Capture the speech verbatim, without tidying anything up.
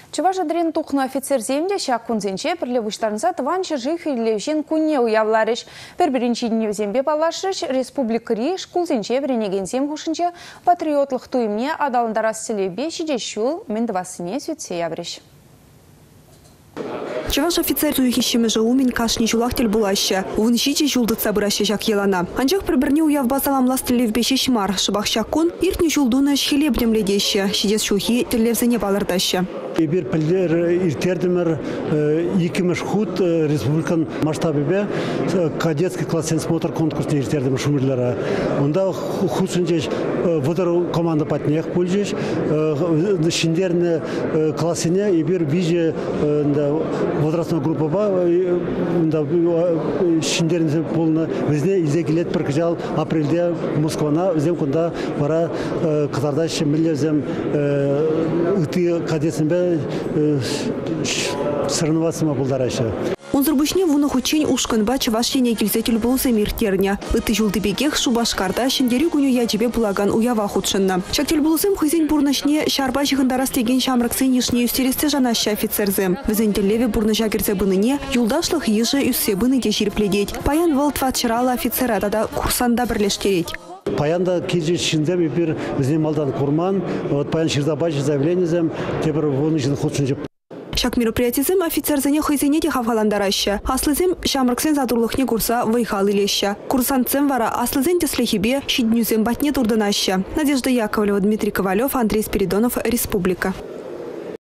Чуваш адрен тухна офицер земде шак кунзенче пірлевуштарынса тыванчы жих илевжен куне уявларыш. Бір-бірінші зембе балашыш республикари шкулзенче біренеген хушынче патриотлық туймне адалындарас селебе шидешул мендвасыне сөйтсе яврыш. Чаваш офицер туйхищеме жаумин кашни жулахтель булаще. Увнищите жулдыца быраща жак елана. Анчах приберне уяв базалам ластелев бешеш мар. Шабах шакун иртни жулдуна шхилебнем ледеще. Шидес шухи телевзене балардаще. Ибир пілдер иртердімір екіміш худ республикан масштабыбе кадетский классен смотр конкурсне иртердімір шумырлары. Онда худ сүнчеш вудар команда патнех пульжеш. Шиндерні классене ибир виже возрастная группа ба шиндерні полны везне изе келет біркіжал апрельде Москвана везем кунда бара Катардаш миллезем ыты кадетсінбе сырнывасыма бұлдарашы. Онзырбышне вуны хучень ушканба чавашлене килзетел болсы миртерня. Ыты жулды бегех шубашкарда шиндері күню ячебе булаган уява худшынна. Чактел болысым хызен бурнашне шарба жығындарас деген шамрыксын ешне үстересте жанашы офицерзем. Візентеллеве бурныжа керзе быныне юлдашлық ежі үссе быны де жирпледеть. Паян валтфат чырала офицера тада курсанда бірлештереть. Паянда киджи шиндем и пир везне малдан курман, вот паян ширдабачи заявлением, теперь вон худшынче. Шак мероприятизем офицерзене хызене де хаваландараща. Аслызем шамрыксен задурлыхне курса вайхал илеща. Курсантцем вара аслызен теслехибе щиднюзем батне турданаща. Надежда Яковлева, Дмитрий Ковалев, Андрей Спиридонов, Республика.